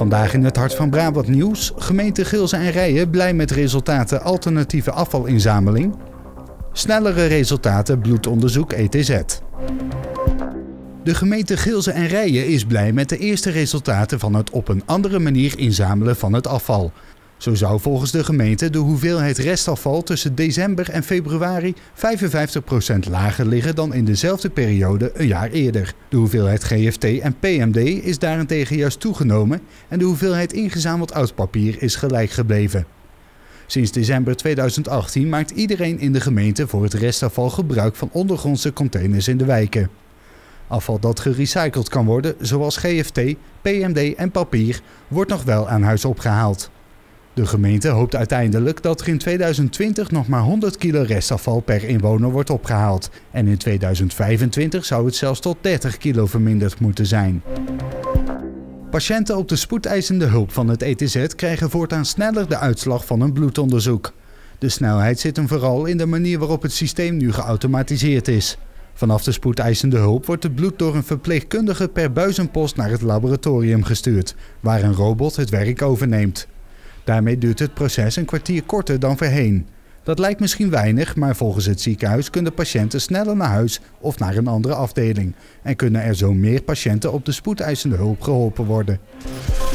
Vandaag in het Hart van Brabant nieuws. Gemeente Gilze en Rijen blij met resultaten alternatieve afvalinzameling. Snellere resultaten bloedonderzoek ETZ. De gemeente Gilze en Rijen is blij met de eerste resultaten van het op een andere manier inzamelen van het afval. Zo zou volgens de gemeente de hoeveelheid restafval tussen december en februari 55% lager liggen dan in dezelfde periode een jaar eerder. De hoeveelheid GFT en PMD is daarentegen juist toegenomen en de hoeveelheid ingezameld oud papier is gelijk gebleven. Sinds december 2018 maakt iedereen in de gemeente voor het restafval gebruik van ondergrondse containers in de wijken. Afval dat gerecycled kan worden, zoals GFT, PMD en papier, wordt nog wel aan huis opgehaald. De gemeente hoopt uiteindelijk dat er in 2020 nog maar 100 kilo restafval per inwoner wordt opgehaald. En in 2025 zou het zelfs tot 30 kilo verminderd moeten zijn. Patiënten op de spoedeisende hulp van het ETZ krijgen voortaan sneller de uitslag van een bloedonderzoek. De snelheid zit hem vooral in de manier waarop het systeem nu geautomatiseerd is. Vanaf de spoedeisende hulp wordt het bloed door een verpleegkundige per buizenpost naar het laboratorium gestuurd, waar een robot het werk overneemt. Daarmee duurt het proces een kwartier korter dan voorheen. Dat lijkt misschien weinig, maar volgens het ziekenhuis kunnen patiënten sneller naar huis of naar een andere afdeling. En kunnen er zo meer patiënten op de spoedeisende hulp geholpen worden.